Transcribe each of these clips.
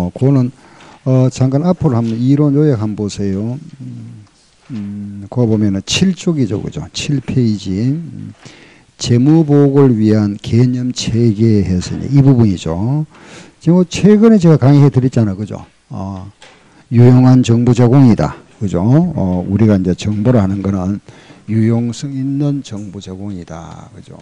그거는 잠깐 앞으로 한번 이론 요약 한번 보세요. 그거 보면은 7쪽이죠, 그죠? 7페이지. 재무보고를 위한 개념 체계해서 이 부분이죠. 지금 최근에 제가 강의해 드렸잖아요, 그죠? 유용한 정보 제공이다, 그죠? 우리가 이제 정보를 하는 거는 유용성 있는 정보 제공이다, 그죠?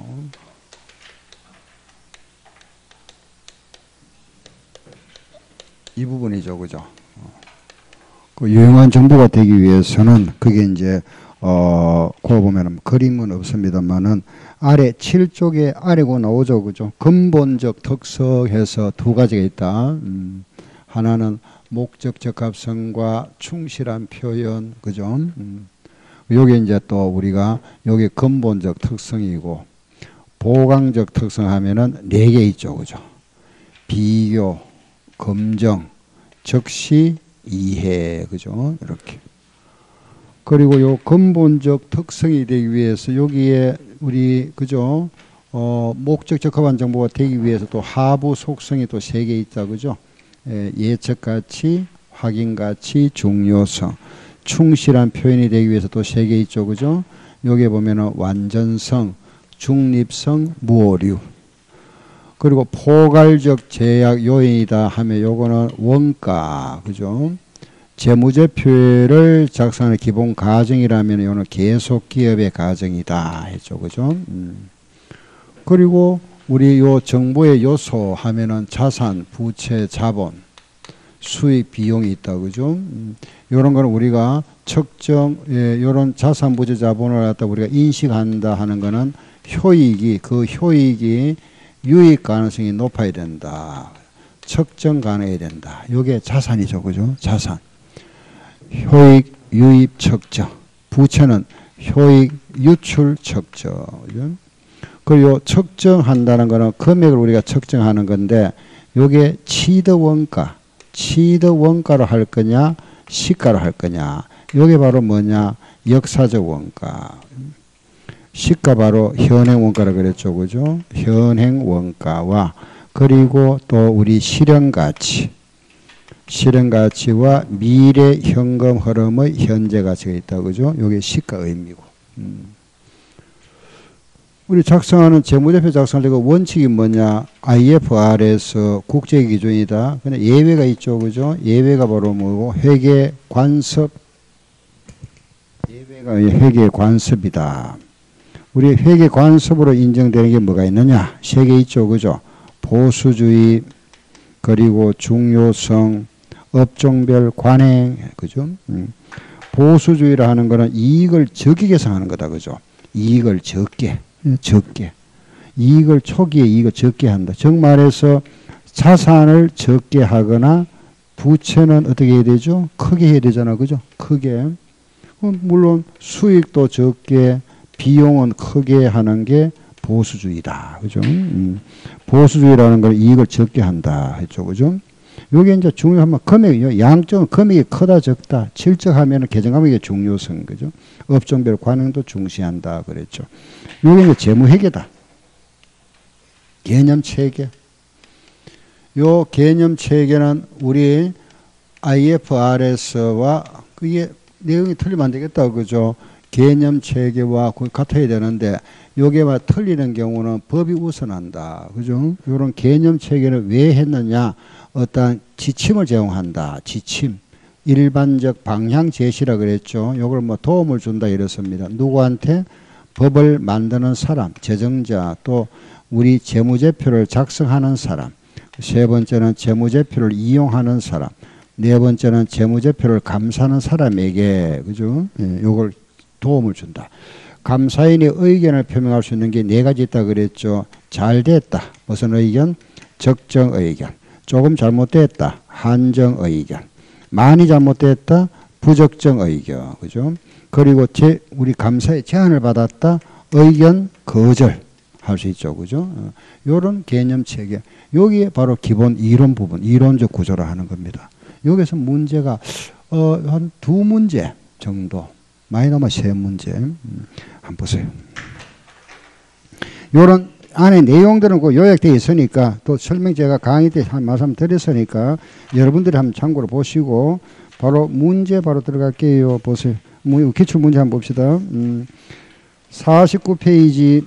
이 부분이죠, 그죠? 그 유용한 정보가 되기 위해서는 그게 이제 그거 보면은 그림은 없습니다만은 아래 7쪽에 아래고 나오죠, 그죠? 근본적 특성에서 두 가지가 있다. 하나는 목적 적합성과 충실한 표현, 그죠? 요게 이제 또 우리가 요게 근본적 특성이고 보강적 특성 하면은 4개 있죠, 그죠? 비교, 검정, 적시, 이해, 그죠? 이렇게. 그리고 요 근본적 특성이 되기 위해서 여기에 우리, 그죠? 목적 적합한 정보가 되기 위해서 또 하부 속성이 또 3개 있다, 그죠? 예측 가치, 확인 가치, 중요성. 충실한 표현이 되기 위해서 또 3개 있죠, 그죠? 여기에 보면은 완전성, 중립성, 무오류. 그리고 포괄적 제약 요인이다 하면 요거는 원가, 그죠? 재무제표를 작성하는 기본 가정이라면 이거는 계속 기업의 가정이다 했죠, 그죠? 그리고 우리 요 정보의 요소 하면은 자산, 부채, 자본, 수익, 비용이 있다, 그죠? 요런 거는 우리가 측정, 요런 자산, 부채, 자본을 갖다 우리가 인식한다 하는 거는 그 효익이 유익 가능성이 높아야 된다. 측정 가능해야 된다. 요게 자산이죠, 그죠? 자산. 효익, 유입, 측정. 부채는 효익, 유출, 측정. 그죠? 그리고 측정한다는 거는 금액을 우리가 측정하는 건데 요게 치드 원가, 치드 원가로 할 거냐, 시가로 할 거냐. 요게 바로 뭐냐, 역사적 원가. 시가 바로 현행 원가라 그랬죠, 그죠? 현행 원가와 그리고 또 우리 실현가치, 실현가치와 미래 현금 흐름의 현재 가치가 있다, 그죠? 요게 시가 의미고. 우리 작성하는 재무제표 작성할 때 그 원칙이 뭐냐? IFRS 국제 기준이다. 근데 예외가 있죠, 그죠? 예외가 바로 뭐고? 회계 관습. 예외가 회계 관습이다. 우리 회계 관습으로 인정되는 게 뭐가 있느냐? 3개 있죠, 그죠? 보수주의, 그리고 중요성, 업종별 관행, 그죠? 보수주의라 하는 거는 이익을 적게 계산하는 거다, 그죠? 이익을 적게. 이익을 초기에 이익을 적게 한다. 즉 말해서 자산을 적게 하거나 부채는 어떻게 해야 되죠? 크게 해야 되잖아, 그죠? 크게. 물론 수익도 적게, 비용은 크게 하는 게 보수주의다, 그죠? 보수주의라는 걸 이익을 적게 한다 했죠, 그죠? 요게 이제 중요하면 금액이요. 양적은 금액이 크다 적다. 질적하면 계정감액의 중요성, 그죠? 업종별 관행도 중시한다 그랬죠. 요게 이제 재무회계다. 개념 체계. 요 개념 체계는 우리 IFRS와 그게 내용이 틀리면 안 되겠다, 그죠? 개념 체계와 같아야 되는데 요게만 틀리는 경우는 법이 우선한다, 그죠? 요런 개념 체계를 왜 했느냐? 어떤 지침을 제공한다. 지침. 일반적 방향 제시라 그랬죠. 요걸 뭐 도움을 준다 이렇습니다. 누구한테? 법을 만드는 사람, 제정자, 또 우리 재무제표를 작성하는 사람. 3번째는 재무제표를 이용하는 사람. 4번째는 재무제표를 감사하는 사람에게, 그죠? 요걸 도움을 준다. 감사인의 의견을 표명할 수 있는 게 4가지 있다 그랬죠. 잘 됐다. 무슨 의견? 적정 의견. 조금 잘못됐다. 한정 의견. 많이 잘못됐다. 부적정 의견. 그죠? 그리고 우리 감사의 제안을 받았다. 의견 거절 할 수 있죠. 그죠? 요런 개념 체계. 여기에 바로 기본 이론 부분, 이론적 구조를 하는 겁니다. 여기서 문제가 한 2문제 정도. 많이 남아 3문제. 한번 보세요. 요런 안에 내용들은 그 요약되어 있으니까 또 설명 제가 강의 때 한 말씀 드렸으니까 여러분들이 한번 참고로 보시고 바로 문제 바로 들어갈게요. 보세요. 기출 문제 한번 봅시다. 49페이지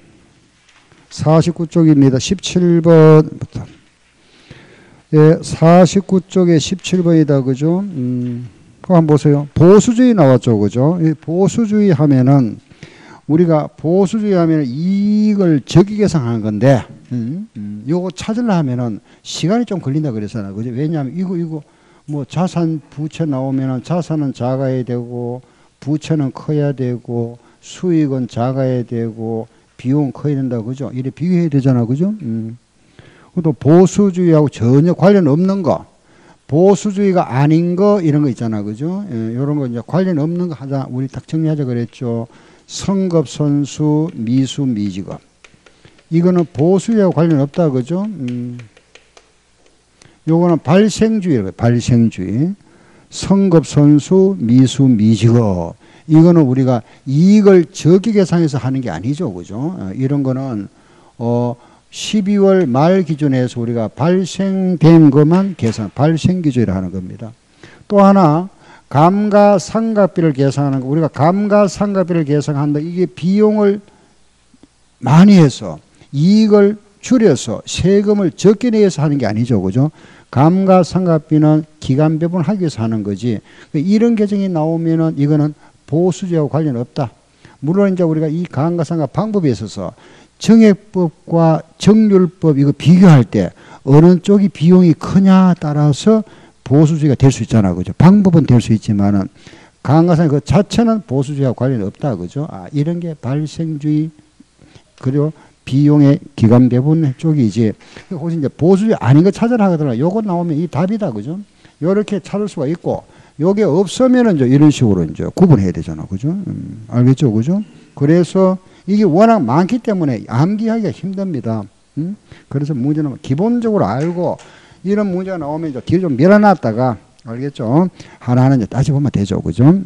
49쪽입니다. 17번부터. 예, 49쪽에 17번이다. 그죠? 그거 한번 보세요. 보수주의 나왔죠. 그죠? 보수주의 하면은 우리가 보수주의 하면 이익을 적기 계산하는 건데, 요거 찾으려 하면은 시간이 좀 걸린다 그랬잖아. 그죠? 왜냐하면 이거 뭐 자산 부채 나오면은 자산은 작아야 되고, 부채는 커야 되고, 수익은 작아야 되고, 비용 커야 된다. 그죠? 이래 비교해야 되잖아. 그죠? 또 보수주의하고 전혀 관련 없는 거, 보수주의가 아닌 거, 이런 거 있잖아. 그죠? 예, 이런 거 이제 관련 없는 거 하자. 우리 딱 정리하자 그랬죠. 성급선수, 미수, 미직업. 이거는 보수주의하고 관련 없다. 그죠? 요거는 발생주의예요. 발생주의. 성급선수, 미수, 미직업. 이거는 우리가 이익을 적기 계산해서 하는 게 아니죠. 그죠? 이런 거는 12월 말 기준에서 우리가 발생된 것만 계산, 발생기준이라 하는 겁니다. 또 하나, 감가상각비를 계산하는 거. 우리가 감가상각비를 계산한다. 이게 비용을 많이 해서 이익을 줄여서 세금을 적게 내서 하는 게 아니죠. 그죠? 감가상각비는 기간 배분하기 위해서 하는 거지. 이런 계정이 나오면은 이거는 보수주의하고 관련 없다. 물론 이제 우리가 이 감가상각 방법에 있어서 정액법과 정률법 이거 비교할 때 어느 쪽이 비용이 크냐 따라서 보수주의가 될 수 있잖아. 그죠? 방법은 될 수 있지만은 감가상각 그 자체는 보수주의와 관련이 없다. 그죠? 이런 게 발생주의 그리고 비용의 기간 배분 쪽이지. 혹시 이제 보수주의 아닌 거 찾으라 하더라도 요거 나오면 이 답이다. 그죠? 요렇게 찾을 수가 있고 요게 없으면은 이제 이런 식으로 이제 구분해야 되잖아. 그죠? 알겠죠? 그죠? 그래서 이게 워낙 많기 때문에 암기하기가 힘듭니다. 그래서 문제는 기본적으로 알고 이런 문제가 나오면 이제 뒤에 좀 밀어놨다가 알겠죠? 하나하나 이제 따져보면 되죠. 그죠?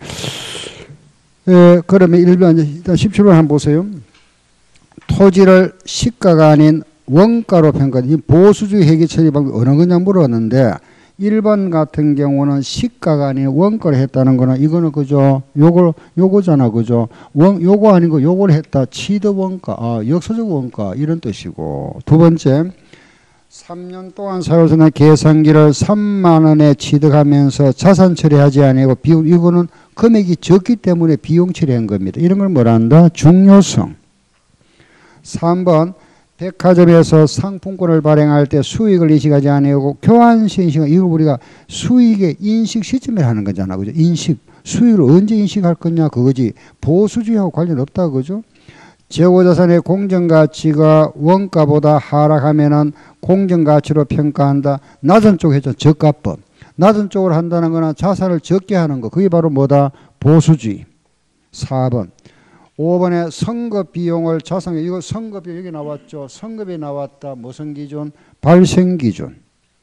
예, 그러면 일단 17번 한번 보세요. 토지를 시가가 아닌 원가로 평가하는 이 보수주의 회계 처리 방법이 어느 거냐 물었는데 1번 같은 경우는 시가가 아닌 원가를 했다는 거는 이거는 그죠? 요거잖아. 그죠? 요거 아니고 요걸 했다. 취득 원가, 역사적 원가 이런 뜻이고. 두 번째, 3년 동안 사유서나 계산기를 3만 원에 취득하면서 자산 처리하지 아니고 비용, 이거는 금액이 적기 때문에 비용 처리한 겁니다. 이런 걸 뭐라 한다? 중요성. 3번, 백화점에서 상품권을 발행할 때 수익을 인식하지 아니하고 교환시 인식, 이거 우리가 수익의 인식 시점에 하는 거잖아. 그죠? 인식, 수익을 언제 인식할 거냐 그거지. 보수주의하고 관련 없다. 그죠? 재고자산의 공정가치가 원가보다 하락하면은 공정가치로 평가한다. 낮은 쪽 했죠. 저가법. 낮은 쪽으로 한다는 거는 자산을 적게 하는 거. 그게 바로 뭐다? 보수주의. 4번. 5번에 선급 비용을 자산, 이거 선급 비용 여기 나왔죠. 선급이 나왔다. 무슨 기준? 발생 기준.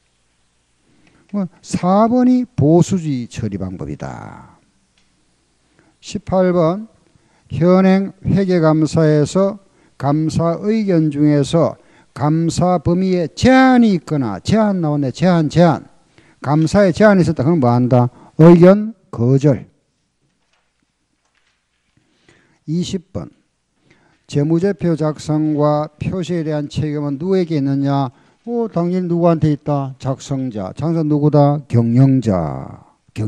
4번이 보수주의 처리 방법이다. 18번 현행 회계감사에서 감사 의견 중에서 감사 범위에 제한이 있거나 제한 나왔네. 제한. 감사에 제한이 있었다. 그럼 뭐 한다? 의견 거절. 20번 재무제표 작성과 표시에 대한 책임은 누구에게 있느냐? 당연히 누구한테 있다? 작성자. 작성자 누구다? 경영자.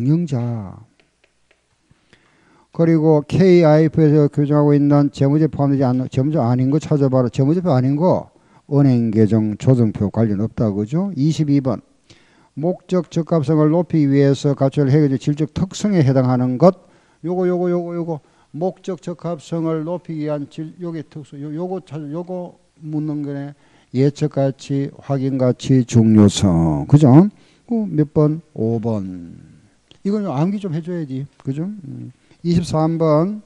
그리고 KIF에서 규정하고 있는 재무제표 포함되지 않는 재무제표 아닌 거 찾아봐라. 재무제표 아닌 거 은행계정 조정표 관련 없다. 그죠? 22번 목적 적합성을 높이기 위해서 갖춰야 할 질적 특성에 해당하는 것. 요거 목적 적합성을 높이기 위한 요게 특수 요거 묻는 거네. 예측 가치, 확인 가치, 중요성. 그죠? 몇 번? 5번. 이건 암기 좀 해줘야지. 그죠? 23번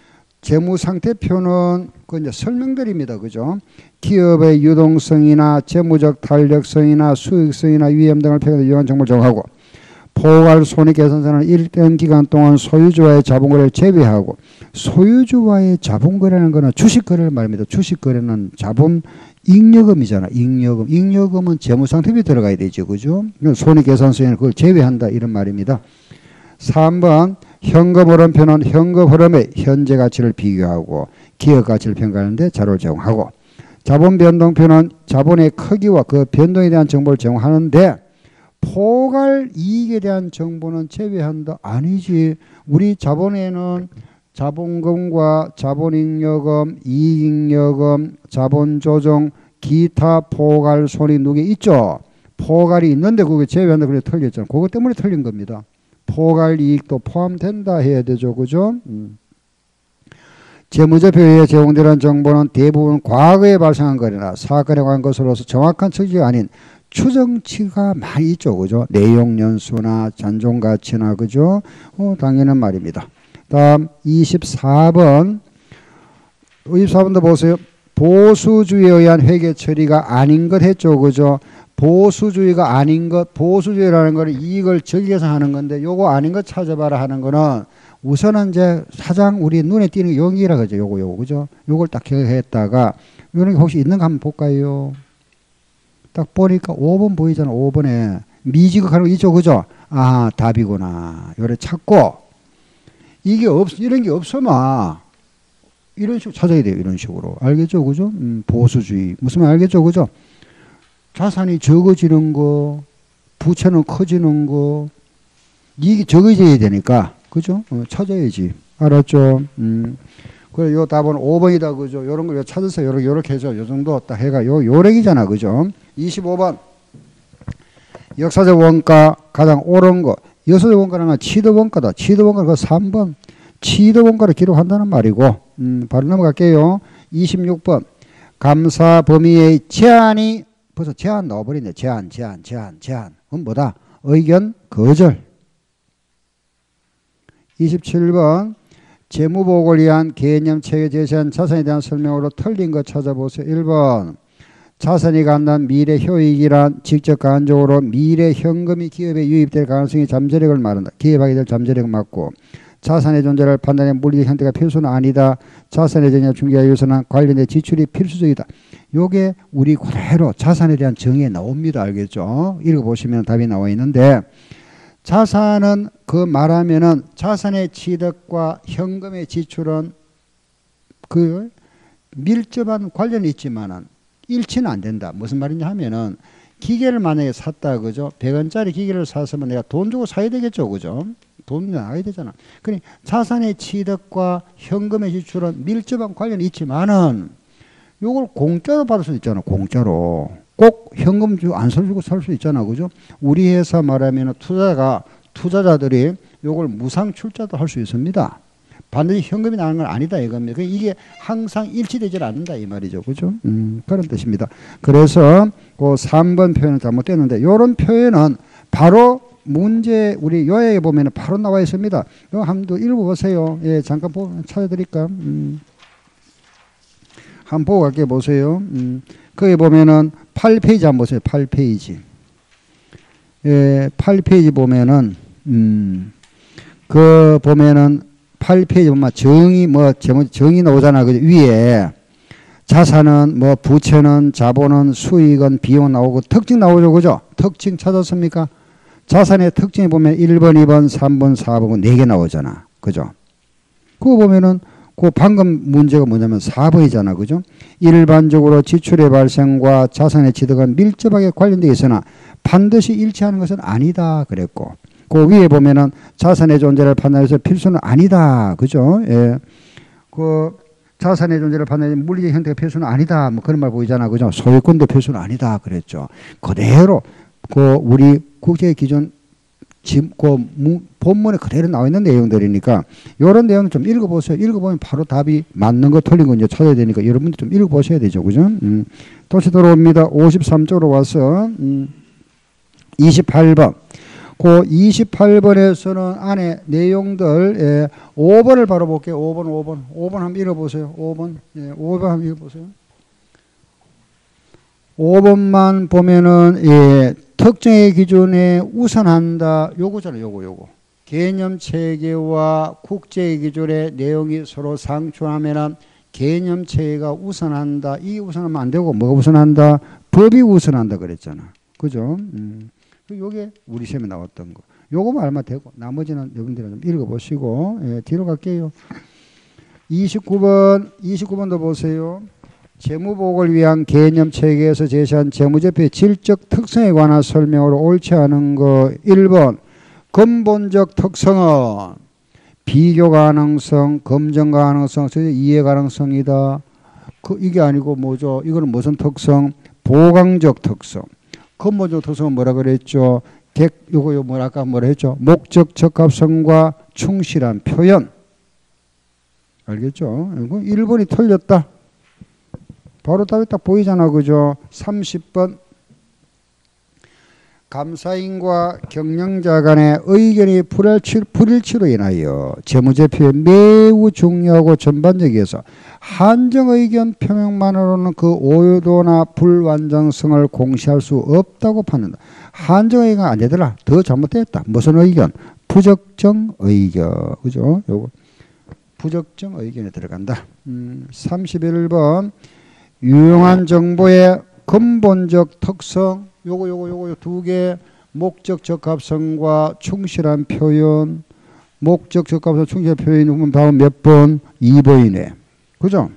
재무상태표는 그 이제 설명들입니다. 그죠? 기업의 유동성이나 재무적 탄력성이나 수익성이나 위험 등을 평가하는 유용한 정보를 정하고 포괄 손익계산서는 일정 기간 동안 소유주와의 자본거래를 제외하고 소유주와의 자본거래라는 거는 주식거래를 말합니다. 주식거래는 자본 잉여금이잖아. 잉여금. 잉여금은 재무상태비에 들어가야 되죠. 그죠? 손익계산서에는 그걸 제외한다. 이런 말입니다. 3번 현금 흐름표는 현금 흐름의 현재 가치를 비교하고 기업 가치를 평가하는데 자료를 제공하고 자본 변동표는 자본의 크기와 그 변동에 대한 정보를 제공하는데 포괄 이익에 대한 정보는 제외한다. 아니지. 우리 자본에는 자본금과 자본잉여금, 이익잉여금, 자본조정, 기타 포괄 손익 누계 있죠. 포괄이 있는데 그게 제외한다. 그래 틀렸잖아. 그것 때문에 틀린 겁니다. 포괄 이익도 포함된다 해야 되죠. 그죠? 재무제표에 제공되는 정보는 대부분 과거에 발생한 거나 사건에 관한 것으로서 정확한 측지가 아닌 추정치가 많이 있죠. 그죠? 내용 연수나 잔존 가치나 그죠? 당연한 말입니다. 다음 24번. 24번도 보세요. 보수주의에 의한 회계 처리가 아닌 것 했죠. 그죠? 보수주의가 아닌 것, 보수주의라는 거는 이익을 적용해서 건데 요거 아닌 것 찾아봐라 하는 거는 우선은 이제 가장 우리 눈에 띄는 게 용이라 그죠. 요거 그죠? 요걸 딱 기억했다가 요런 게 혹시 있는가 한번 볼까요? 딱 보니까 5번 보이잖아. 5번에 미지급하는 거 있죠. 그죠? 아, 답이구나. 요래 찾고 이게 이런 게 없으면 이런 식으로 찾아야 돼요. 이런 식으로. 알겠죠? 그죠? 보수주의. 무슨 말 알겠죠? 그죠? 자산이 적어지는 거, 부채는 커지는 거, 이게 적어져야 되니까. 그죠? 찾아야지. 알았죠? 그래, 요 답은 5번이다. 그죠? 요런 걸 찾으세요. 요렇게 해서 요 정도 딱 해가 요렉이잖아. 그죠? 25번. 역사적 원가 가장 옳은 거. 역사적 원가는 취득 원가다. 취득 원가가 3번. 취득 원가를 기록한다는 말이고. 바로 넘어갈게요. 26번. 감사 범위의 제한이 벌써 제한 넣어버리네. 제한. 그건 뭐다? 의견 거절. 27번. 재무보고를 위한 개념 체계 제시한 자산에 대한 설명으로 틀린 거 찾아보세요. 1번. 자산이 갖는 미래 효익이란 직접 간접적으로 미래 현금이 기업에 유입될 가능성이 잠재력을 말한다. 기업하게 될 잠재력을 맞고 자산의 존재를 판단해 물리적 형태가 필수는 아니다. 자산의 정의를 중개하기 위해서는 관련된 지출이 필수적이다. 요게 우리 그대로 자산에 대한 정의에 나옵니다. 알겠죠? 읽어보시면 답이 나와 있는데 자산은 그 말하면은 자산의 취득과 현금의 지출은 그 밀접한 관련이 있지만은 일치는 안 된다. 무슨 말이냐 하면은 기계를 만약에 샀다. 그죠? 100원짜리 기계를 샀으면 내가 돈 주고 사야 되겠죠. 그죠? 돈 나가야 되잖아. 그러니 자산의 취득과 현금의 지출은 밀접한 관련이 있지만은 요걸 공짜로 받을 수 있잖아. 공짜로. 꼭 현금 주고 안 써주고 살 수 있잖아. 그죠? 우리 회사 말하면 투자자들이 요걸 무상 출자도 할 수 있습니다. 반드시 현금이 나는 건 아니다 이겁니다. 이게 항상 일치되지 않는다 이 말이죠. 그죠? 그런 뜻입니다. 그래서 그 3번 표현은 잘못됐는데 요런 표현은 바로 문제 우리 요약에 보면 바로 나와 있습니다. 이거 한번 읽어보세요. 예, 잠깐 찾아드릴까? 한번 보고 갈게요. 보세요. 거기 보면은 8페이지 한번 보세요. 8페이지. 예, 8페이지 보면은 그 보면은 8페이지 보면 정의 나오잖아. 그 위에 자산은 뭐 부채는 자본은 수익은 비용 나오고 특징 나오죠. 그죠? 특징 찾았습니까? 자산의 특징에 보면 1번, 2번, 3번, 4번 4개 나오잖아. 그죠? 그거 보면은 그 방금 문제가 뭐냐면 4번이잖아. 그죠? 일반적으로 지출의 발생과 자산의 취득은 밀접하게 관련되어 있으나 반드시 일치하는 것은 아니다. 그랬고. 그 위에 보면은 자산의 존재를 판단해서 필수는 아니다. 그죠? 예. 그 자산의 존재를 판단해서 물리적 형태가 필수는 아니다. 뭐 그런 말 보이잖아. 그죠? 소유권도 필수는 아니다. 그랬죠. 그대로 그 우리 국제 기준 본문에 그대로 나와 있는 내용들이니까 이런 내용 좀 읽어보세요. 읽어보면 바로 답이 맞는 거 틀린 거 이제 찾아야 되니까 여러분들 좀 읽어보셔야 되죠. 그죠? 다시 돌아옵니다. 53쪽으로 와서 28번. 그 28번에서는 안에 내용들 5번을 바로 볼게요. 5번 한번 읽어보세요. 5번. 예, 5번 한번 읽어보세요. 5번만 보면은 예, 특정의 기준에 우선한다. 요거잖아요. 요거. 개념 체계와 국제 기준의 내용이 서로 상충하면은 개념 체계가 우선한다. 이게 우선하면 안 되고 뭐가 우선한다? 법이 우선한다 그랬잖아. 그죠? 요게 우리 시험에 나왔던 거. 요거만 알면 되고 나머지는 여러분들이 좀 읽어보시고 예, 뒤로 갈게요. 29번도 보세요. 재무복을 위한 개념 체계에서 제시한 재무제표의 질적 특성에 관한 설명으로 옳지 않은 거 1번 근본적 특성은 비교 가능성, 검증 가능성, 이해 가능성이다. 이게 아니고 뭐죠? 이거는 무슨 특성? 보강적 특성. 근본적 특성은 뭐라 그랬죠? 요거 아까 뭐라 했죠? 목적 적합성과 충실한 표현. 알겠죠? 1번이 틀렸다. 바로 답이 딱 보이잖아. 그죠? 30번. 감사인과 경영자 간의 의견이 불일치로 인하여 재무제표에 매우 중요하고 전반적이어서 한정 의견 표명만으로는 그 오요도나 불완전성을 공시할 수 없다고 판단한다. 한정 의견 안 되더라. 더 잘못됐다. 무슨 의견? 부적정 의견. 그죠? 요거 부적정 의견에 들어간다. 31번 유용한 정보의 근본적 특성. 요거 두 개. 목적 적합성과 충실한 표현. 목적 적합성 충실한 표현이 바로 몇 번? 2번이네. 그죠?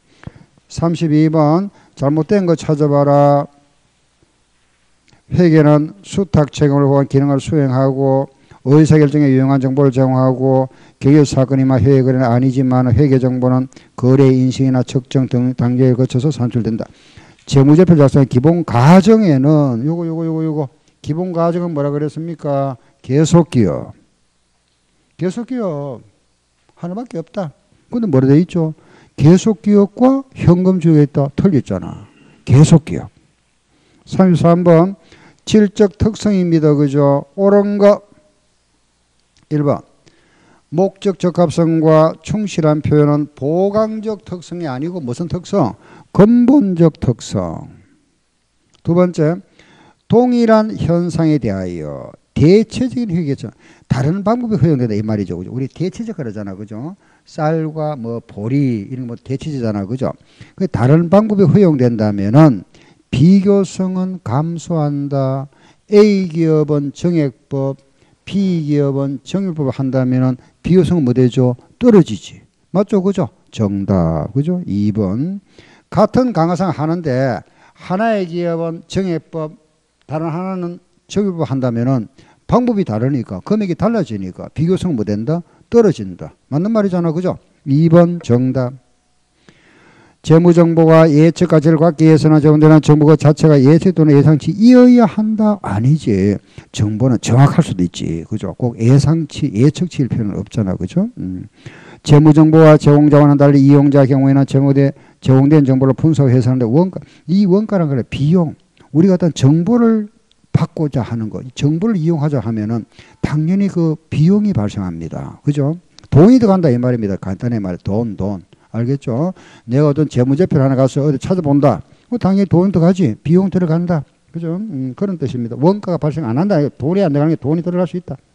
32번 잘못된 거 찾아봐라. 회계는 수탁 책임을 포함한 기능을 수행하고 의사결정에 유용한 정보를 제공하고 계획사건이나 회계거래는 아니지만 회계정보는 거래 인식이나 측정 등 단계를 거쳐서 산출된다. 재무제표 작성의 기본 과정에는 요거 기본 과정은 뭐라 그랬습니까? 계속기업. 계속기업 하나밖에 없다. 근데 뭐라 돼 있죠? 계속기업과 현금주의가 있다. 틀렸잖아. 계속기업. 33번 질적 특성입니다. 그죠? 옳은 거 1번 목적 적합성과 충실한 표현은 보강적 특성이 아니고 무슨 특성? 근본적 특성. 두 번째 동일한 현상에 대하여 대체적인 회계죠. 다른 방법이 허용된다 이 말이죠. 그죠? 우리 대체적 그러잖아. 그죠? 쌀과 뭐 보리 이런 거 대체제잖아. 그죠? 그 다른 방법이 허용된다면은 비교성은 감소한다. A 기업은 정액법, B 기업은 정액법을 한다면은 비교성은 뭐 되죠? 떨어지지. 맞죠? 그죠? 정답. 그죠? 2번. 같은 강화상 하는데 하나의 기업은 정액법, 다른 하나는 정액법 한다면은 방법이 다르니까 금액이 달라지니까 비교성은 뭐 된다? 떨어진다. 맞는 말이잖아. 그죠? 2번 정답. 재무정보가 예측 가치를 갖기 위해서는 제공되는 정보 그 자체가 예측 또는 예상치이어야 한다? 아니지. 정보는 정확할 수도 있지. 그죠? 꼭 예상치, 예측치일 필요는 없잖아. 그죠? 재무정보와 제공자와는 달리 이용자 경우에는 제공된 정보를 분석해서 하는데 원가, 이 원가란 거는 비용. 우리가 어떤 정보를 받고자 하는 거, 정보를 이용하자 하면은 당연히 그 비용이 발생합니다. 그죠? 돈이 들어간다 이 말입니다. 간단히 말해 돈. 알겠죠? 내가 어떤 재무제표를 하나 가서 어디 찾아본다. 당연히 돈 들어가지. 비용 들어간다. 그죠? 그런 뜻입니다. 원가가 발생 안 한다. 돈이 안 들어가는 게 돈이 들어갈 수 있다.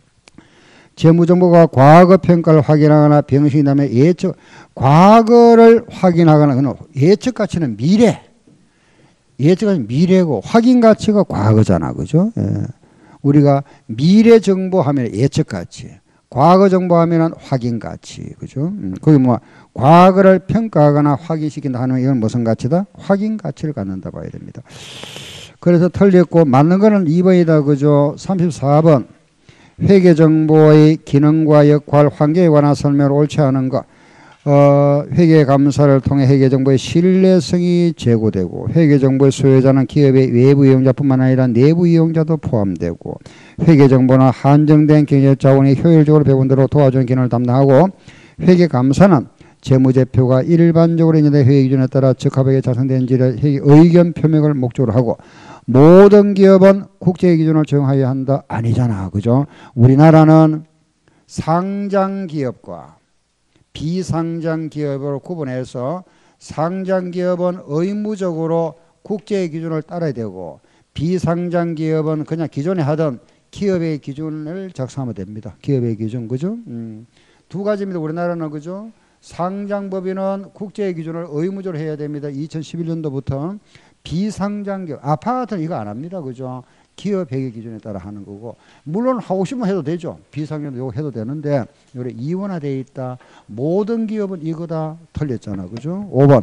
재무정보가 과거 평가를 확인하거나 병신이라면 예측, 과거를 확인하거나 그는 예측 가치는 미래. 예측 가치는 미래고 확인 가치가 과거잖아. 그죠? 예. 우리가 미래 정보하면 예측 가치. 과거 정보하면 확인 가치. 그죠? 거기 뭐 과거를 평가하거나 확인시킨다 하는 이건 무슨 가치다? 확인 가치를 갖는다 봐야 됩니다. 그래서 틀렸고 맞는 거는 2번이다. 그죠? 34번. 회계 정보의 기능과 역할, 환경에 관한 설명을 옳지 않은 것. 회계 감사를 통해 회계 정보의 신뢰성이 제고되고 회계 정보의 소유자는 기업의 외부 이용자뿐만 아니라 내부 이용자도 포함되고 회계 정보는 한정된 경제적 자원이 효율적으로 배분대로 도와주는 기능을 담당하고 회계 감사는 재무제표가 일반적으로 인정된 회계 기준에 따라 적합하게 작성된지를 회계 의견 표명을 목적으로 하고 모든 기업은 국제 기준을 적용하여야 한다? 아니잖아. 그죠? 우리나라는 상장 기업과 비상장 기업으로 구분해서 상장 기업은 의무적으로 국제 기준을 따라야 되고 비상장 기업은 그냥 기존에 하던 기업의 기준을 작성하면 됩니다. 기업의 기준, 그죠? 두 가지입니다. 우리나라는, 그죠? 상장법인은 국제의 기준을 의무적으로 해야 됩니다. 2011년도부터. 비상장기업, 아파트는 이거 안 합니다. 그죠? 기업 회계 기준에 따라 하는 거고, 물론 하고 싶으면 해도 되죠. 비상장기업 이거 해도 되는데, 요래 이원화되어 있다. 모든 기업은 이거다. 틀렸잖아. 그죠? 5번.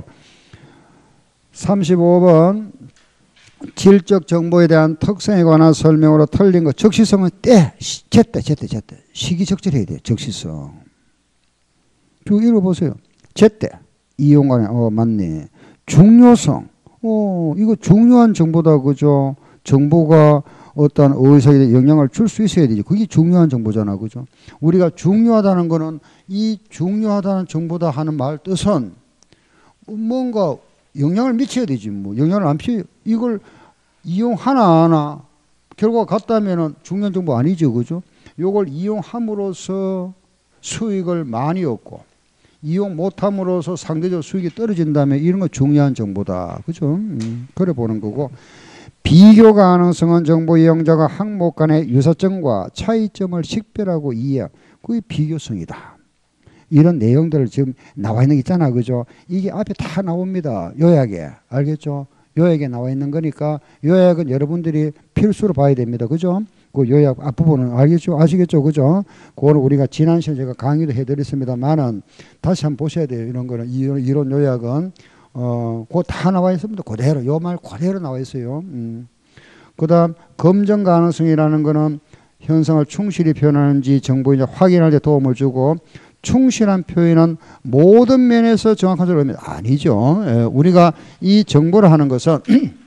35번. 질적 정보에 대한 특성에 관한 설명으로 틀린 거. 적시성은 제때. 시기적절해야 돼. 적시성. 쭉 읽어보세요. 제때. 이용관에, 맞네. 중요성. 이거 중요한 정보다. 그죠? 정보가 어떤 의사에 영향을 줄 수 있어야 되지. 그게 중요한 정보잖아. 그죠? 우리가 중요하다는 거는 이 중요하다는 정보다 하는 말 뜻은 뭔가 영향을 미쳐야 되지. 뭐 영향을 안 피해. 이걸 이용하나 결과가 같다면은 중요한 정보 아니죠. 그죠? 요걸 이용함으로써 수익을 많이 얻고 이용 못함으로써 상대적 수익이 떨어진다면 이런 거 중요한 정보다. 그죠? 그래 보는 거고. 비교 가능성은 정보 이용자가 항목 간의 유사점과 차이점을 식별하고 이해. 그게 비교성이다. 이런 내용들을 지금 나와 있는 게 있잖아. 그죠? 이게 앞에 다 나옵니다. 요약에. 알겠죠? 요약에 나와 있는 거니까 요약은 여러분들이 필수로 봐야 됩니다. 그죠? 그 요약 앞부분은 알겠죠? 아시겠죠? 그죠? 그거는 우리가 지난 시간에 제가 강의도 해드렸습니다만은 다시 한번 보셔야 돼요. 이런 거는. 이런 요약은. 그거 다 나와 있습니다. 그대로. 요 말 그대로 나와 있어요. 그 다음, 검증 가능성이라는 거는 현상을 충실히 표현하는지 정보인지 확인할 때 도움을 주고, 충실한 표현은 모든 면에서 정확한 소리를 합니다. 아니죠. 우리가 이 정보를 하는 것은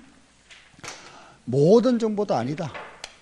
모든 정보도 아니다.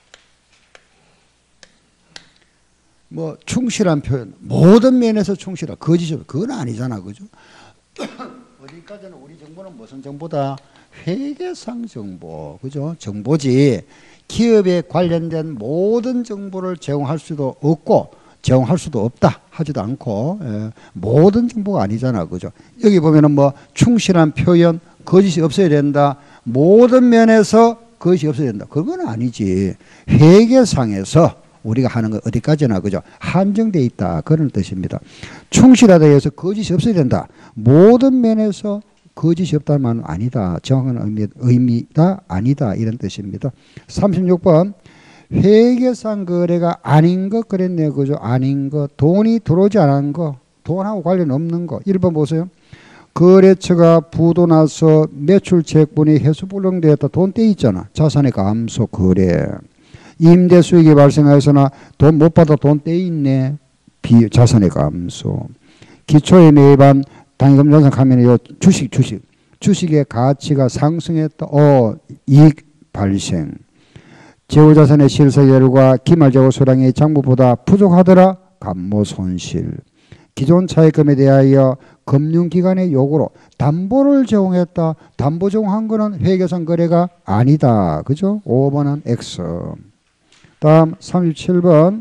뭐 충실한 표현, 모든 면에서 충실한, 거짓이 그건 아니잖아. 그죠? 어디까지는 우리 정보는 무슨 정보다? 회계상 정보. 그죠? 정보지. 기업에 관련된 모든 정보를 제공할 수도 없고 제공할 수도 없다 하지도 않고, 모든 정보가 아니잖아. 그죠? 여기 보면은 뭐 충실한 표현, 거짓이 없어야 된다. 모든 면에서 거짓이 없어야 된다. 그건 아니지. 회계상에서 우리가 하는 거 어디까지나, 그죠? 한정되어 있다. 그런 뜻입니다. 충실하다 해서 거짓이 없어야 된다. 모든 면에서 거짓이 없다는 말은 아니다. 정확한 의미다. 아니다. 이런 뜻입니다. 36번. 회계상 거래가 아닌 것 그랬네요. 그죠? 아닌 것. 돈이 들어오지 않은 거. 돈하고 관련 없는 거. 1번 보세요. 거래처가 부도나서 매출채권이 회수불능되었다. 돈 떼 있잖아. 자산의 감소 거래. 임대 수익이 발생하였으나 돈 못 받아 돈 떼 있네. 자산의 감소. 기초에 매입한 당기금전산 가면요. 주식의 가치가 상승했다. 이익 발생. 재고자산의 실사 결과 기말재고 수량이 장부보다 부족하더라. 감모 손실. 기존 차입금에 대하여 금융기관의 요구로 담보를 제공했다. 담보 제공한 거는 회계상 거래가 아니다. 그죠? 5번은 X. 다음 37번.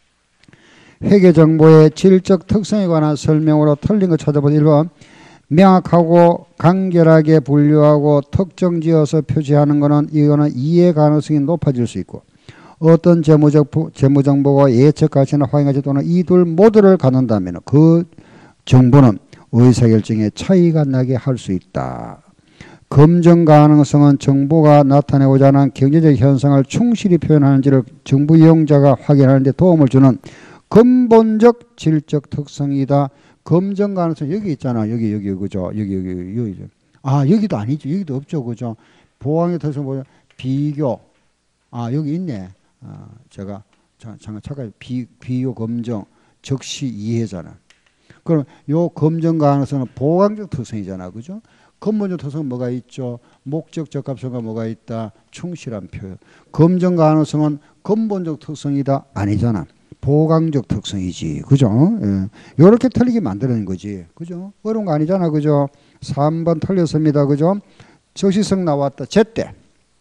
회계정보의 질적 특성에 관한 설명으로 틀린 거 찾아보자. 1번. 명확하고 간결하게 분류하고 특정지어서 표시하는 것은 이거는 이해 가능성이 높아질 수 있고, 어떤 재무정보가 예측 가치나 확인가치 또는 이 둘 모두를 갖는다면 그 정보는 의사결정에 차이가 나게 할 수 있다. 검증 가능성은 정보가 나타내고자 하는 경제적 현상을 충실히 표현하는지를 정부 이용자가 확인하는 데 도움을 주는 근본적 질적 특성이다. 검증 가능성 여기 있잖아. 여기 그죠? 여기. 여기도 아니죠. 여기도 없죠. 그죠? 보안의 특성 보자. 비교. 여기 있네. 제가 잠깐 비교 검증 적시 이해잖아. 그럼 요 검증 가능성은 보강적 특성이잖아. 그죠? 근본적 특성은 뭐가 있죠? 목적 적합성과 뭐가 있다? 충실한 표현. 검증 가능성은 근본적 특성이다? 아니잖아. 보강적 특성이지. 그죠? 요렇게 틀리게 만드는 거지. 그죠? 어려운 거 아니잖아. 그죠? 3번 틀렸습니다. 그죠? 적시성 나왔다. 제때.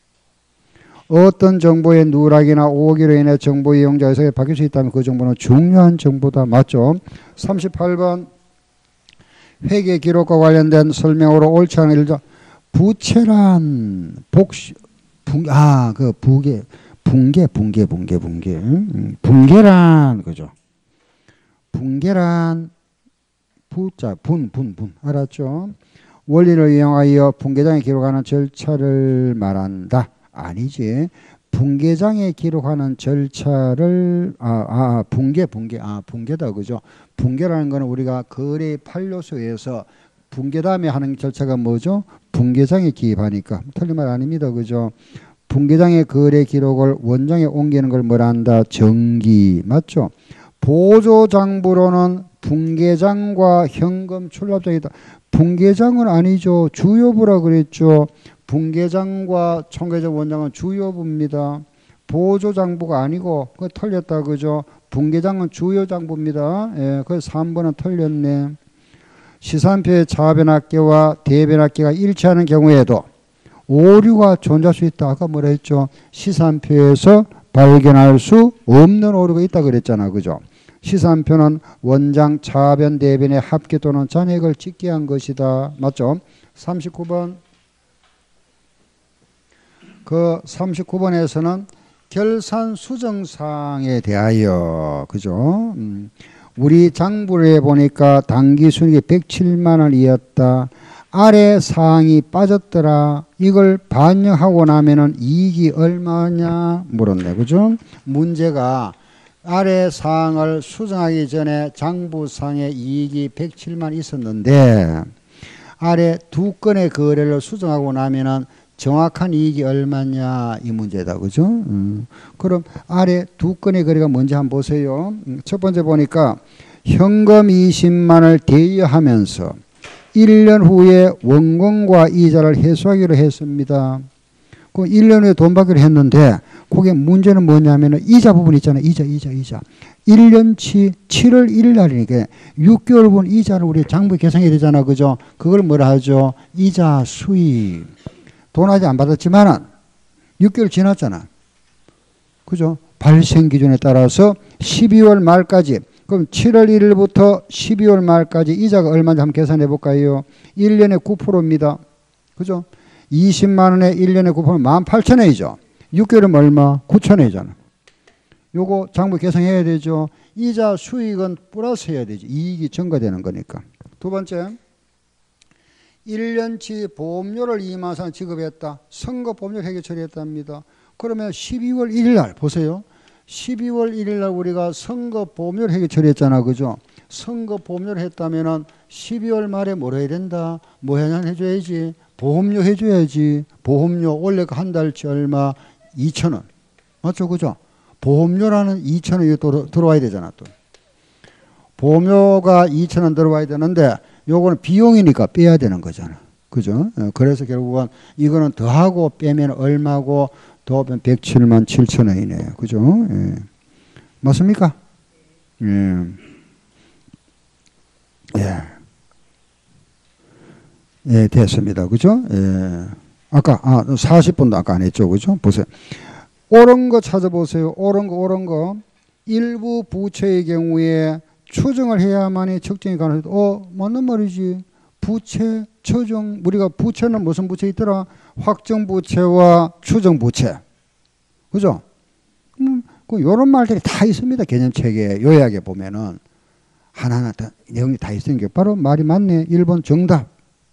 어떤 정보의 누락이나 오기로 인해 정보 이용자 의사가 바뀔 수 있다면 그 정보는 중요한 정보다. 맞죠? 38번. 회계 기록과 관련된 설명으로 옳지 않은 일자. 부채란 붕괴. 붕괴란, 그죠? 붕괴란, 부자, 분. 알았죠? 원리를 이용하여 분계장에 기록하는 절차를 말한다. 아니지. 분계장에 기록하는 절차를, 붕괴다. 그죠? 붕괴라는 거는 우리가 거래 판료소에서 붕괴 다음에 하는 절차가 뭐죠? 분계장에 기입하니까. 틀린 말 아닙니다. 그죠? 분계장의 거래 기록을 원장에 옮기는 걸 뭐라 한다? 정기. 맞죠? 보조장부로는 분계장과 현금 출납장이다. 분계장은 아니죠. 주요부라 그랬죠. 분계장과 총계장 원장은 주요부입니다. 보조장부가 아니고 그거 틀렸다. 그죠? 분계장은 주요장부입니다. 예, 그래서 3번은 틀렸네. 시산표의 차변합계와 대변합계가 일치하는 경우에도 오류가 존재할 수 있다. 아까 뭐라 했죠? 시산표에서 발견할 수 없는 오류가 있다 그랬잖아. 그죠? 시산표는 원장 차변 대변의 합계 또는 잔액을 찍게 한 것이다. 맞죠? 39번. 그 39번에서는 결산 수정사항에 대하여, 그죠? 우리 장부를 해보니까 당기순이익이 107만 원이었다. 아래 사항이 빠졌더라. 이걸 반영하고 나면은 이익이 얼마냐 물었네. 그죠? 문제가 아래 사항을 수정하기 전에 장부상에 이익이 107만 있었는데 아래 두 건의 거래를 수정하고 나면은 정확한 이익이 얼마냐 이 문제다. 그죠? 그럼 아래 두 건의 거래가 뭔지 한번 보세요. 첫 번째 보니까 현금 20만을 대여하면서 1년 후에 원금과 이자를 회수하기로 했습니다. 그 1년 후에 돈 받기로 했는데 그게 문제는 뭐냐면 이자 부분 있잖아요. 이자. 1년치 7월 1일 날이니까 6개월분 이자를 우리 장부에 계산해야 되잖아. 그죠? 그걸 뭐라 하죠? 이자 수입. 돈 아직 안 받았지만은 6개월 지났잖아. 그죠? 발생 기준에 따라서 12월 말까지 그럼 7월 1일부터 12월 말까지 이자가 얼마인지 한번 계산해 볼까요? 1년에 9%입니다. 그죠? 20만 원에 1년에 9%면 18,000원이죠. 6개월이면 얼마? 9,000원이잖아. 요거 장부 계산해야 되죠. 이자 수익은 플러스 해야 되지. 이익이 증가되는 거니까. 두 번째. 1년치 보험료를 2만 원 지급했다. 선거보험료 회계 처리했답니다. 그러면 12월 1일 날 보세요. 12월 1일 날 우리가 선거보험료를 회계 처리했잖아. 그죠? 선거보험료를 했다면은 12월 말에 뭘 해야 된다? 뭐 해줘야지? 보험료 해줘야지. 보험료 원래 한 달치 얼마? 2,000원. 맞죠? 그죠? 보험료라는 2,000원이 들어와야 되잖아. 또. 보험료가 2,000원 들어와야 되는데 요거는 비용이니까 빼야 되는 거잖아. 그죠? 그래서 결국은 이거는 더하고 빼면 얼마고 더하면 107만 7천원이네요. 그죠? 예. 맞습니까? 예. 예. 예, 됐습니다. 그죠? 예. 아까, 40분도 아까 안 했죠. 그죠? 보세요. 옳은 거 찾아보세요. 옳은 거. 일부 부채의 경우에 추정을 해야만이 측정이 가능하다. 맞는 말이지. 부채, 추정. 우리가 부채는 무슨 부채 있더라? 확정 부채와 추정 부채. 그죠? 요런 말들이 다 있습니다. 개념책에. 요약에 보면은. 하나하나 다, 내용이 다 있으니까 바로 말이 맞네. 1번 정답.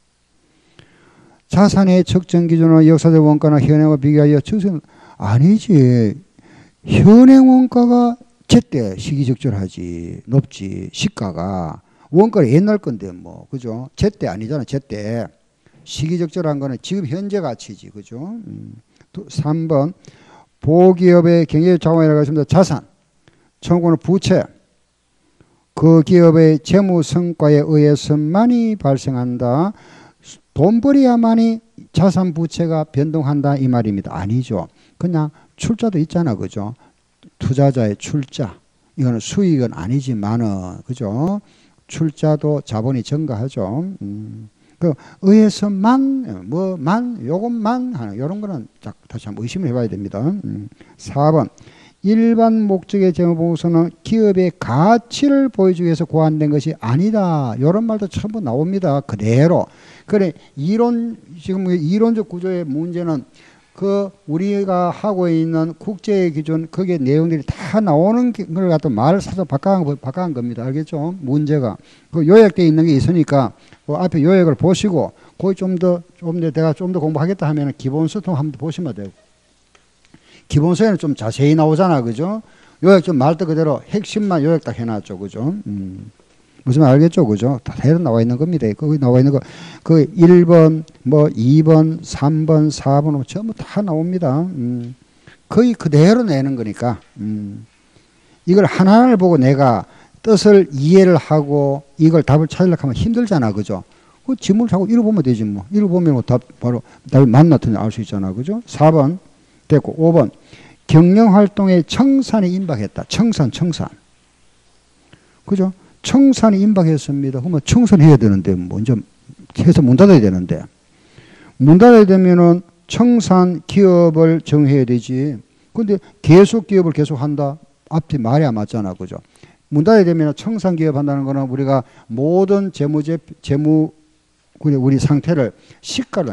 자산의 측정 기준은 역사적 원가나 현행과 비교하여 측정, 아니지. 현행 원가가 제때 시기적절하지. 높지. 시가가. 원가는 옛날 건데 뭐. 그죠? 제때 아니잖아. 제때. 시기적절한 거는 지금 현재 가치지. 그죠? 3번. 보기업의 경제적 자원이라고 했습니다. 자산. 청구는 부채. 그 기업의 재무 성과에 의해서만이 발생한다. 돈 벌어야만이 자산 부채가 변동한다 이 말입니다. 아니죠. 그냥 출자도 있잖아. 그죠? 투자자의 출자. 이거는 수익은 아니지만은 그죠? 출자도 자본이 증가하죠. 그 의해서만 요것만 하는 이런 거는 다시 한번 의심을 해봐야 됩니다. 4번. 일반 목적의 재무보고서는 기업의 가치를 보여주기 위해서 고안된 것이 아니다. 이런 말도 전부 나옵니다. 그대로. 그래 지금 이론적 구조의 문제는 그 우리가 하고 있는 국제 기준 거기에 내용들이 다 나오는 걸 갖다 말을 살짝 바꿔간 겁니다. 알겠죠? 문제가 그 요약되어 있는 게 있으니까 그 앞에 요약을 보시고 거기 내가 좀 더 공부하겠다 하면 기본서 한번 보시면 되고 기본서에는 좀 자세히 나오잖아, 그죠? 요약 좀 말 그대로 핵심만 요약 딱 해놨죠, 그죠? 무슨 말 알겠죠, 그죠? 다 대로 나와 있는 겁니다. 거기 나와 있는 거, 그 1번, 뭐 2번, 3번, 4번, 전부 다 나옵니다. 거의 그대로 내는 거니까, 이걸 하나하나를 보고 내가 뜻을 이해를 하고 이걸 답을 찾으려고 하면 힘들잖아, 그죠? 그 지문을 자꾸 읽어보면 되지, 뭐. 읽어보면 뭐 바로 답이 맞나든지 알 수 있잖아, 그죠? 4번 됐고, 5번. 경영활동에 청산이 임박했다. 청산. 그죠? 청산이 임박했습니다. 그러면 청산해야 되는데, 먼저 해서 문 닫아야 되는데. 문 닫아야 되면은 청산 기업을 정해야 되지. 근데 계속 기업을 계속 한다? 앞뒤 말이 안 맞잖아. 그죠? 문 닫아야 되면 청산 기업 한다는 거는 우리가 모든 우리 상태를 시가로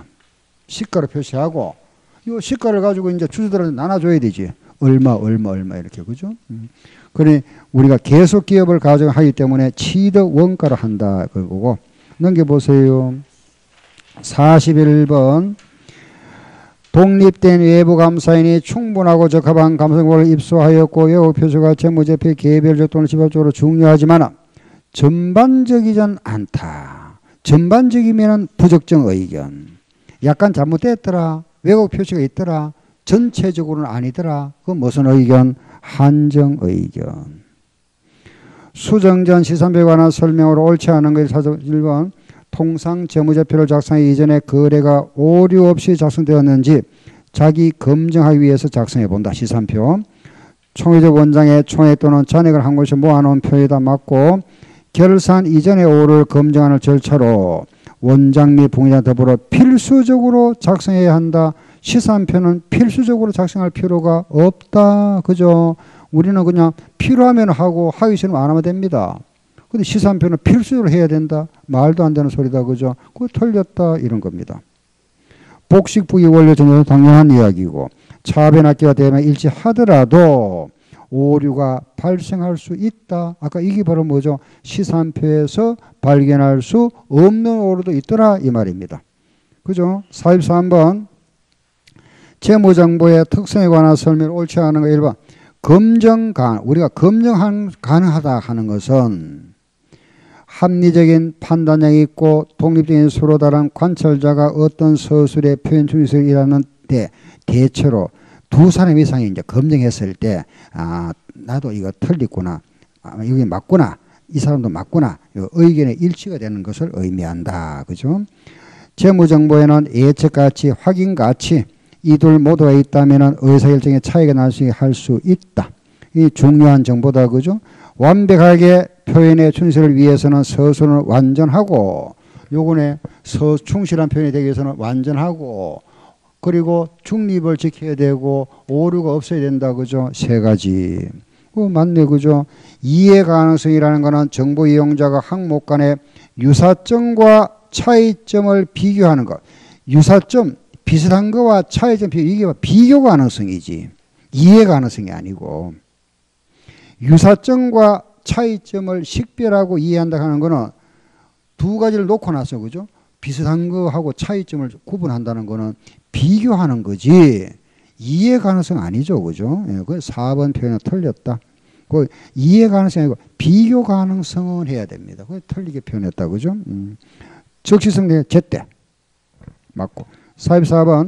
표시하고, 이 시가를 가지고 이제 주주들한테 나눠줘야 되지. 얼마 이렇게, 그죠? 그래, 우리가 계속 기업을 가져하기 때문에 취득 원가를 한다. 그거고. 넘겨보세요. 41번. 독립된 외부 감사인이 충분하고 적합한 감사권을 입수하였고, 외국 표시가 재무제표 개별적 또는 집합적으로 중요하지만 전반적이진 않다. 전반적이면 부적정 의견. 약간 잘못됐더라. 외국 표시가 있더라. 전체적으로는 아니더라. 그건 무슨 의견? 한정 의견. 수정전 시산표에 관한 설명으로 옳지 않은 것이 1번. 통상 재무제표를 작성하기 이전에 거래가 오류 없이 작성되었는지 자기 검증하기 위해서 작성해 본다. 시산표. 총회적 원장에 총액 또는 잔액을 한 곳에 모아놓은 표에다 맞고 결산 이전의 오류를 검증하는 절차로 원장 및 부의장 더불어 필수적으로 작성해야 한다. 시산표는 필수적으로 작성할 필요가 없다. 그죠? 우리는 그냥 필요하면 하고 하기 싫으면 안 하면 됩니다. 근데 시산표는 필수적으로 해야 된다. 말도 안 되는 소리다. 그죠? 그거 틀렸다. 이런 겁니다. 복식 부기 원료 전제는 당연한 이야기고 차변 악기가 되면 일치하더라도 오류가 발생할 수 있다. 아까 이게 바로 뭐죠? 시산표에서 발견할 수 없는 오류도 있더라. 이 말입니다. 그죠? 43번. 재무정보의 특성에 관한 설명을 옳지 않은 거 1번. 우리가 검증 가능하다 하는 것은 합리적인 판단력이 있고 독립적인 서로 다른 관찰자가 어떤 서술의 표현 중심을 일하는데 대체로 두 사람 이상이 이제 검증했을 때, 나도 이거 틀리구나. 이게 맞구나. 이 사람도 맞구나. 의견의 일치가 되는 것을 의미한다. 그죠? 재무정보에는 예측가치, 확인가치, 이 둘 모두가 있다면 의사결정에 차이가 날 수 할 수 있다. 이 중요한 정보다. 그죠? 완벽하게 표현의 충실을 위해서는 서술은 완전하고, 요번에 충실한 표현이 되기 위해서는 완전하고, 그리고 중립을 지켜야 되고, 오류가 없어야 된다. 그죠? 세 가지. 맞네. 그죠? 이해 가능성이라는 거는 정보 이용자가 항목 간의 유사점과 차이점을 비교하는 것. 유사점, 비슷한 거와 차이점 이게 비교 가능성이지. 이해 가능성이 아니고. 유사점과 차이점을 식별하고 이해한다 하는 거는 두 가지를 놓고 나서, 그죠? 비슷한 거하고 차이점을 구분한다는 거는 비교하는 거지. 이해 가능성 아니죠. 그죠? 예, 그 4번 표현은 틀렸다. 그 이해 가능성이 아니고 비교 가능성은 해야 됩니다. 그 틀리게 표현했다. 그죠? 적시성 내 제때. 맞고. 44번.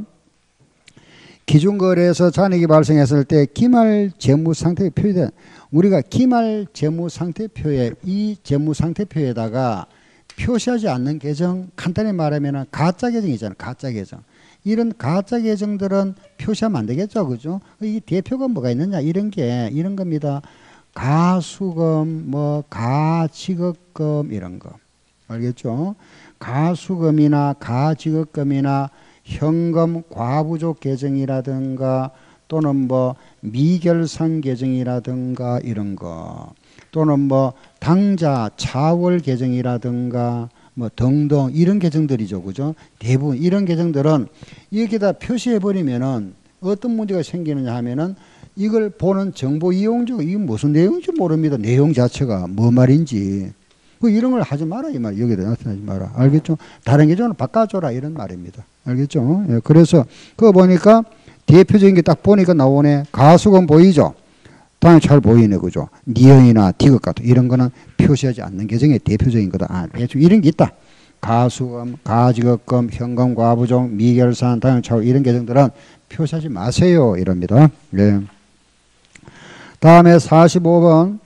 기준거래에서 잔액이 발생했을 때 기말 재무상태가 표시된, 우리가 기말 재무상태표에 이 재무상태표에다가 표시하지 않는 계정, 간단히 말하면 가짜 계정이잖아요. 가짜 계정. 이런 가짜 계정들은 표시하면 안 되겠죠. 그죠? 이 대표가 뭐가 있느냐, 이런 겁니다. 가수금, 가지급금, 이런 거. 알겠죠? 가수금이나 가지급금이나 현금 과부족 계정이라든가 또는 미결산 계정이라든가 이런 거, 또는 당자 차월 계정이라든가 뭐 등등 이런 계정들이죠. 그죠? 대부분 이런 계정들은 여기다 표시해 버리면은 어떤 문제가 생기느냐 하면은 이걸 보는 정보 이용자가 이게 무슨 내용인지 모릅니다. 내용 자체가 뭐 말인지. 이런 걸 하지 마라 이 말. 여기다 나타나지 마라. 알겠죠? 다른 계정은 바꿔줘라 이런 말입니다. 알겠죠? 예, 그래서 그거 보니까 대표적인 게 딱 보니까 나오네. 가수금 보이죠? 당연히 잘 보이네. 그죠? 니은이나 디귿 같은 이런 거는 표시하지 않는 계정의 대표적인 거다. 아, 대충 이런 게 있다. 가수금, 가지급금, 현금, 과부종, 미결산, 당연차후 이런 계정들은 표시하지 마세요. 이럽니다. 네. 다음에 45번.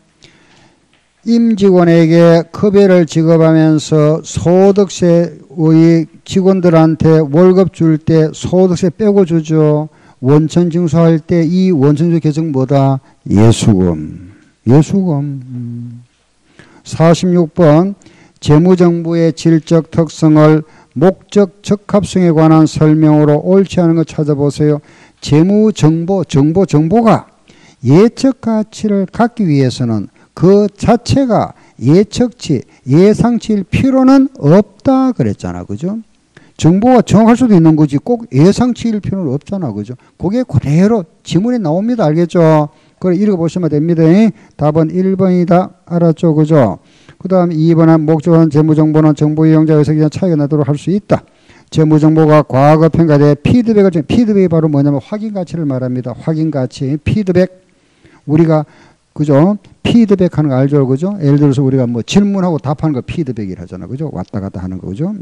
임직원에게 급여를 지급하면서 소득세의 직원들한테 월급 줄 때 소득세 빼고 주죠. 원천 징수할 때 이 원천 징수 계정 뭐다? 예수금. 예수금. 46번. 재무정보의 질적 특성을 목적 적합성에 관한 설명으로 옳지 않은 거 찾아보세요. 정보가 예측 가치를 갖기 위해서는 그 자체가 예측치, 예상치일 필요는 없다 그랬잖아. 그죠? 정보가 정확할 수도 있는 거지 꼭 예상치일 필요는 없잖아. 그죠? 그게 그대로 지문에 나옵니다. 알겠죠? 그래 읽어보시면 됩니다. 답은 1번이다. 알았죠? 그죠? 그 다음에 2번은 목적은 재무정보는 정보 이용자 의석에 차이가 나도록 할 수 있다. 재무정보가 과거 평가돼 피드백을 피드백이 바로 뭐냐면 확인 가치를 말합니다. 확인 가치, 피드백. 우리가 그죠? 피드백 하는 거 알죠? 그죠? 예를 들어서 우리가 뭐 질문하고 답하는 거 피드백이라 하잖아. 그죠? 왔다 갔다 하는 거. 그죠?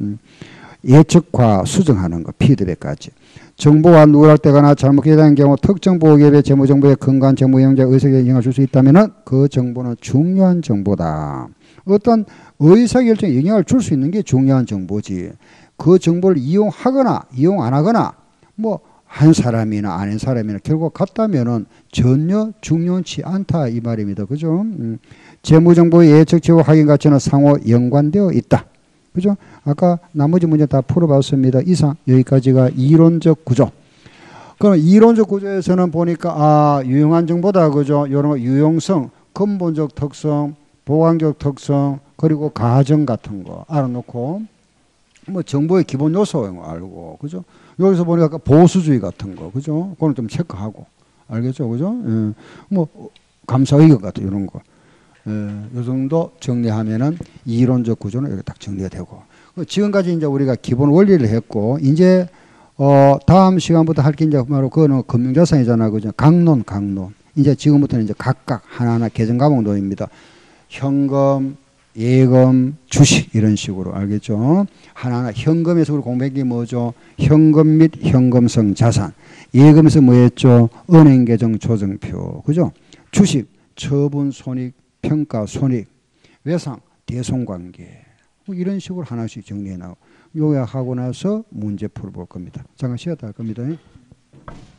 예측과 수정하는 거 피드백까지. 정보가 누락되거나 잘못되는 경우 특정 보호기업의 재무정보에 근거한 재무이용자 의석에 영향을 줄 수 있다면 그 정보는 중요한 정보다. 어떤 의사결정에 영향을 줄 수 있는 게 중요한 정보지. 그 정보를 이용하거나 이용 안 하거나 뭐 한 사람이나 아닌 사람이나 결국 같다면은 전혀 중요치 않다 이 말입니다. 그죠? 재무정보의 예측치와 확인 가치는 상호 연관되어 있다. 그죠? 아까 나머지 문제 다 풀어봤습니다. 이상 여기까지가 이론적 구조. 그럼 이론적 구조에서는 보니까 유용한 정보다. 그죠? 이런 거 유용성, 근본적 특성, 보강적 특성, 그리고 가정 같은 거 알아놓고 뭐 정보의 기본 요소 알고. 그죠? 여기서 보니까 보수주의 같은 거. 그죠? 그건 좀 체크하고. 알겠죠? 그죠? 예. 뭐 감사의견 같은 이런 거. 이 정도 정리하면은 이론적 구조는 이렇게 딱 정리가 되고. 지금까지 이제 우리가 기본 원리를 했고, 이제, 다음 시간부터 할 게 이제 바로 그거는 금융자산이잖아. 그죠? 강론. 이제 지금부터는 이제 각각 하나하나 계정 과목론입니다. 현금, 예금, 주식 이런 식으로 알겠죠? 하나하나 현금에서 우리 공부한 게 뭐죠? 현금 및 현금성 자산. 예금에서 뭐였죠? 은행 계정 조정표. 그죠? 주식, 처분 손익, 평가 손익, 외상, 대손관계. 뭐 이런 식으로 하나씩 정리해 나오고 요약하고 나서 문제 풀어볼 겁니다. 잠깐 쉬었다 할 겁니다.